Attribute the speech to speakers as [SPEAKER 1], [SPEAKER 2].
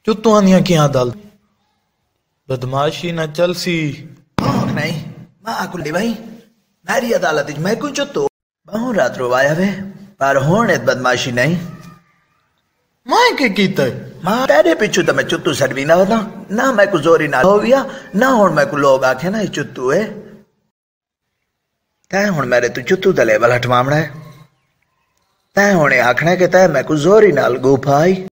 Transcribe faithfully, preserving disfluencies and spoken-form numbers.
[SPEAKER 1] चुत्तुआं दियां कियां दल बदमाशी न चलसी।
[SPEAKER 2] नहीं मां कुली भाई मेरी अदालत च मैं क्यों चुत्तू बहु रात रोवाया वे पर हुण इत बदमाशी नहीं।
[SPEAKER 1] मैं के कीता
[SPEAKER 2] मां तेरे पिछू तो मैं चुत्तू छड़वी ना होता ना मैं को जोरी ना हो गया ना हुण मैं को लोग आखे ना चुत्तू है तै हुण मेरे तू चुत्तू दा लेवल हटवावना है तै हुण आखना कि तै मैं को जोरी नाल गुफा आई।